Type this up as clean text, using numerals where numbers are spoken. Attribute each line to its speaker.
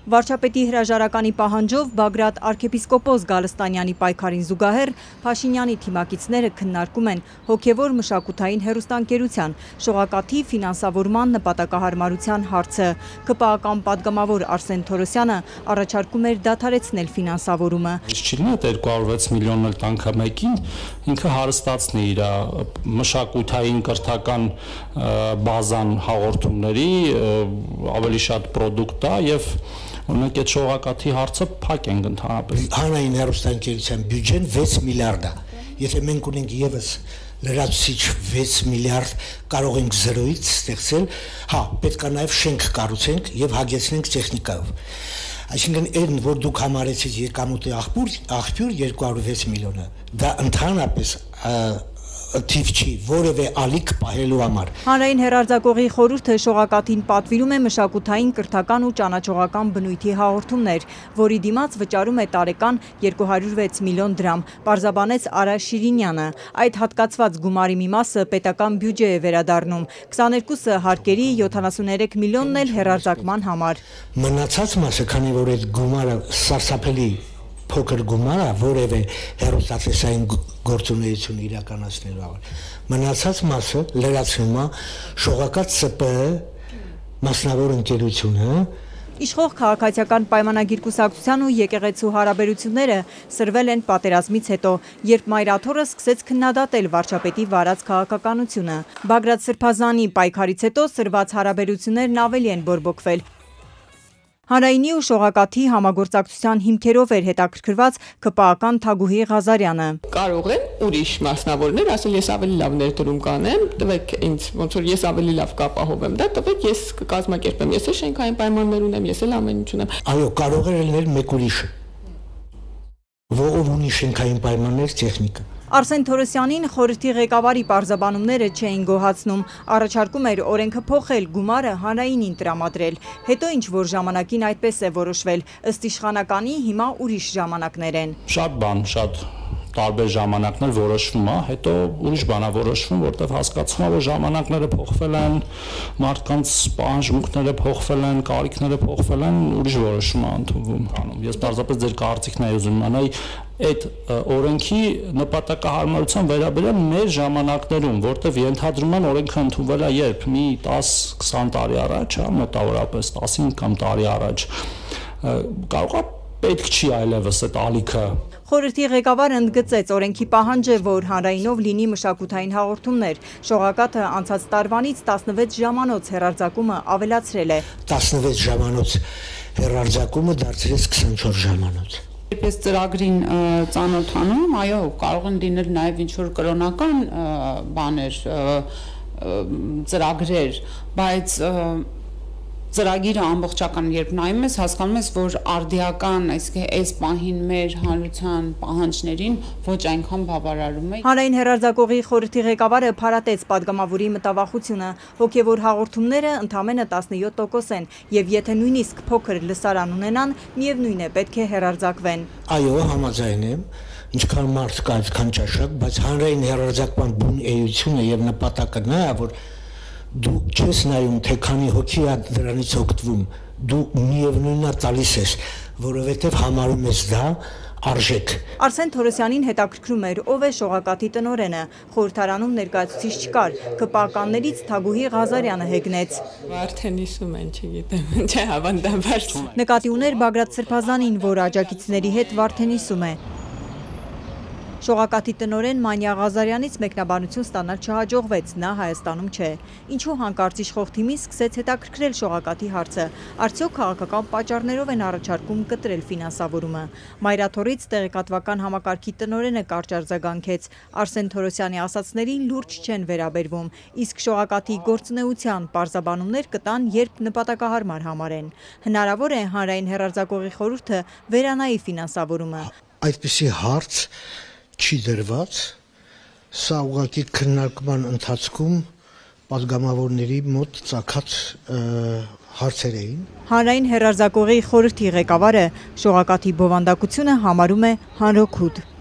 Speaker 1: Վարչապետի հրաժարականի պահանջով Բագրատ arczepiskopos Գալստանյանի պայքարին զուգահեռ Փաշինյանի թիմակիցները քննարկում են հոգևոր մշակութային հեռուստաընկերության շողակաթի ֆինանսավորման նպատակահարմարության հարցը։ ԿՊԱ-ական падգամավոր Արսեն Թորոսյանը առաջարկում էր դադարեցնել ֆինանսավորումը։
Speaker 2: Չլինի այդ 206 միլիոնն էլ տանքը մեկին ինքը հարստացնի իր մշակութային կրթական բազան հաղորդումների ավելի շատ պրոդուկտ է եւ Օրինակ այդ շողակաթի հարցը փակ ենք ընդհանրապես։
Speaker 3: Հանրային հեռուստաընկերության բյուջեն 6 միլիարդ է։ Եթե մենք ունենք եւս լրացուցիչ 6 միլիարդ կարող ենք զրոյից ստեղծել, հա, պետք է նաեւ շենք կառուցենք եւ հագեցնենք տեխնիկայով։ Այսինքն այն, որ դուք համարեցիք եկամուտի աղբյուր 206 միլիոնը, դա ընդհանրապես թիվ չի, որևէ ալիք պահելու համար։
Speaker 1: Հանրային հեռարձակողի խորհուրդը շողակաթին պատվիրում է մշակութային, կրթական ու ճանաչողական բնույթի հաղորդումներ, որի դիմաց վճարում է տարեկան 206 միլիոն դրամ, պարզաբանեց Արա Շիրինյանը։ Այդ հատկացված գումարի մի մասը պետական բյուջե է վերադառնում, 22-ը հարկերի, 73 միլիոնն էլ հեռարձակման համար։
Speaker 3: Մնացած մասը, քանի որ այդ գումարը սարսափելի փոքր գումար է, որևէ հեռուստատեսային գործունեություն իրականացնելու համար։ Մնացած մասը լրացվում է շողակաթ ՍՊԸ մասնավոր ընկերությունը։
Speaker 1: Իշխող քաղաքացիական պայմանագիր կուսակցության ու եկեղեցու հարաբերությունները սրվել են պատերազմից հետո, երբ Մայրաթորը սկսեց քննադատել վարչապետի վարած քաղաքականությունը։ Բագրատ Սրբազանի պայքարից հետո սրված հարաբերություններն ավելի են բորբոքվել։ Հանրայինի ու շողակաթի համագործակցության հիմքերով էր հետաքրքրված ԿՊԱ-ական Թագուհի Ղազարյանը։
Speaker 4: Կարող են ուրիշ մասնավորներ ասել ես ավելի լավ ներդրում կանեմ, տվեք ինձ, ոնց որ ես ավելի լավ կապահովեմ, դա տվեք ես կկազմակերպեմ, ես էլ շենքային պայմաններ ունեմ, ես էլ ամեն ինչ ունեմ։
Speaker 3: Այո, կարող է լինել մեկ ուրիշը, ով ունի շենքային պայմաններ, տեխնիկա։
Speaker 1: Արսեն Թորոսյանին խորհրդի ղեկավարի պարզաբանումները չէին գոհացնում, առաջարկում էր օրենքը փոխել, գումարը հանրայինին տրամադրել, հետո ինչ որ ժամանակին այդպես է որոշվել, ըստ իշխանականի հիմա ուրիշ ժամանակներ են։
Speaker 2: Շատ բան, շատ տարբեր ժամանակներ որոշվում է, հետո ուրիշ բան է որոշվում, որտեղ հասկացվում է, որ ժամանակները փոխվել են, մարդկանց պահանջմունքները փոխվել են, կարիքները փոխվել են, ուրիշ որոշում է ընդունվում անում։ Ես պարզապես ձեր կարծիքն եմ ուզում իմանալ այդ օրենքի նպատակահարմարության վերաբերյալ մեր ժամանակներում, որտեղ ենթադրում են օրենքը ընդունվել է երբ մի 10-20 տարի առաջ, մոտավորապես 15 կամ տարի առաջ, կարող է պետք չի այլևս այդ ալիքը։
Speaker 1: Խորհրդի ղեկավարը ընդգծեց օրենքի պահանջը, որ հանրայինով լինի մշակութային հաղորդումներ։ Շողակաթը անցած տարվանից 16 ժամանոց հեռարձակումը ավելացրել է։
Speaker 3: 16 ժամանոց հեռարձակումը դարձրեց 24 ժամանոց։
Speaker 5: Երբ ծրագրին ծանոթանում, այո, կարող են լինել նաև ինչ-որ կրոնական բաներ, ծրագրեր, բայց ծրագիրը ամբողջական երբ նայում ես, հասկանում ես, որ արդիական, այսինքն այս պահին մեր հանրության պահանջներին ոչ այնքան բավարարում է։
Speaker 1: Հանրային հեռարձակողի խորհրդի ղեկավարը փարատեց падգամավորի մտավախությունը, հոգևոր հաղորդումները ընդամենը 17% են, եւ եթե նույնիսկ փոքր լսարան ունենան, միևնույն է, պետք է հեռարձակվեն։
Speaker 3: Այո, համաձայն եմ, ինչքան մարդ կա, այդքան ճաշակ, բայց հանրային հեռարձակման բուն էությունը եւ նպատակը նա է, որ դու չես նայում, թե քանի հոգի է դրանից օգտվում, դու միևնույնն է տալիս ես, որովհետև համարում ես դա արժեք։
Speaker 1: Արսեն Թորոսյանին հետաքրքրում էր, ով է շողակաթի տնօրենը, խորհրդարանում ներկայացուցիչ չկար, ԿՊԱ-ականներից Թագուհի Ղազարյանը հեգնեց։
Speaker 4: Վարդենիսում են, չգիտեմ, չէ, հավանաբար։
Speaker 1: Նկատի ուներ Բագրատ Սրբազանին, որ աջակիցների հետ վարդենիսում է։ Շողակաթի տնօրեն Մանյա Ղազարյանից մեկնաբանություն ստանալ չհաջողվեց, նա Հայաստանում չէ։ Ինչու հանկարծ իշխող թիմի սկսեց հետաքրքրել շողակաթի հարցը, արդյոք քաղաքական պատճառներով են առաջարկում կտրել ֆինանսավորումը։ Մայրաթորից տեղեկատվական համակարգի տնօրենը կարճ արձագանքեց, Արսեն Թորոսյանի ասածներին լուրջ չեն վերաբերվում, իսկ շողակաթի գործունեության պարզաբանումներ կտան, երբ նպատակահարմար համարեն։ Հնարավոր է հանրային հեռարձակողի խորհուրդը վերանայի ֆինանսավորումը։
Speaker 3: Այդպիսի հարց չի դրված, սա ուղղակի քննարկման ընթացքում падգամավորների մոտ ծագած հարցեր էին։
Speaker 1: Հանրային հեռարձակողի խորհրդի ղեկավարը շողակաթի բովանդակությունը համարում է հանրօգուտ։